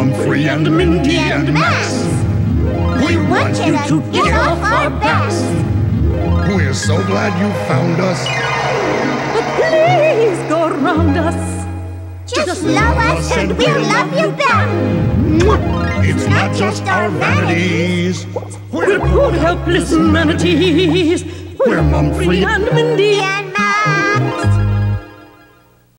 Mumphrey and Mindy and Max. We want you to get off our backs. We're so glad you found us. But please go round us. Just love us and we'll love you back. It's not just our vanities. We're poor helpless manatees. We're Mumphrey and Mindy and Max.